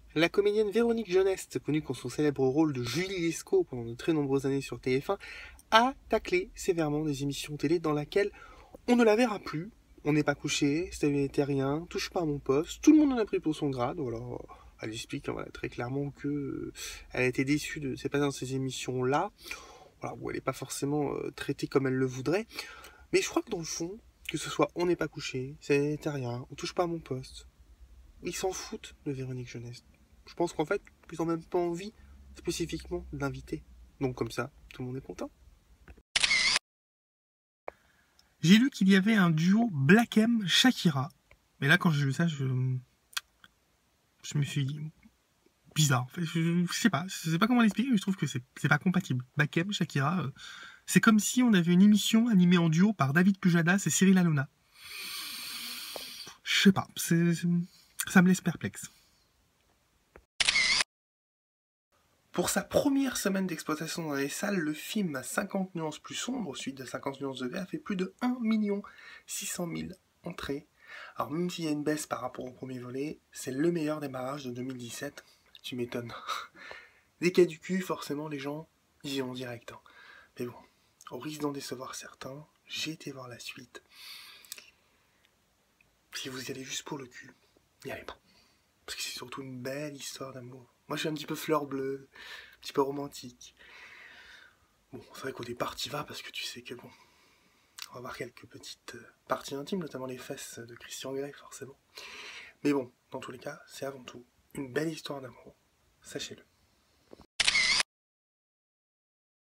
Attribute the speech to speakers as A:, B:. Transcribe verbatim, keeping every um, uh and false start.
A: La comédienne Véronique Jeunesse, connue pour son célèbre rôle de Julie Lescaut pendant de très nombreuses années sur T F un, a taclé sévèrement des émissions télé dans lesquelles on ne la verra plus. On n'est pas couché, c'était rien, touche pas à mon poste, tout le monde en a pris pour son grade. Alors, elle explique voilà, très clairement que euh, elle a été déçue de c'est pas dans ces émissions-là, voilà, où elle n'est pas forcément euh, traitée comme elle le voudrait. Mais je crois que dans le fond, que ce soit on n'est pas couché, c'était rien, on touche pas à mon poste, ils s'en foutent de Véronique Jeunesse. Je pense qu'en fait, ils n'ont même pas envie spécifiquement de l'inviter. Donc comme ça, tout le monde est content.
B: J'ai lu qu'il y avait un duo Black M Shakira. Mais là, quand j'ai lu ça, je, je me suis dit bizarre. En fait, je, je sais pas, je sais pas comment l'expliquer, mais je trouve que c'est c'est pas compatible. Black M Shakira, euh, c'est comme si on avait une émission animée en duo par David Pujadas et Cyril Hanouna. Je sais pas, c'est, ça me laisse perplexe.
A: Pour sa première semaine d'exploitation dans les salles, le film à cinquante nuances plus sombre, suite de cinquante nuances de vert, fait plus de un million six cent mille entrées. Alors même s'il y a une baisse par rapport au premier volet, c'est le meilleur démarrage de deux mille dix-sept. Tu m'étonnes. Dès qu'il y a du cul, forcément les gens y vont direct. Hein. Mais bon, au risque d'en décevoir certains, j'ai été voir la suite. Si vous y allez juste pour le cul, n'y allez pas. Parce que c'est surtout une belle histoire d'amour. Moi je suis un petit peu fleur bleue, un petit peu romantique. Bon, c'est vrai qu'au départ t'y vas parce que tu sais que bon, on va voir quelques petites parties intimes, notamment les fesses de Christian Grey forcément. Mais bon, dans tous les cas, c'est avant tout une belle histoire d'amour, sachez-le.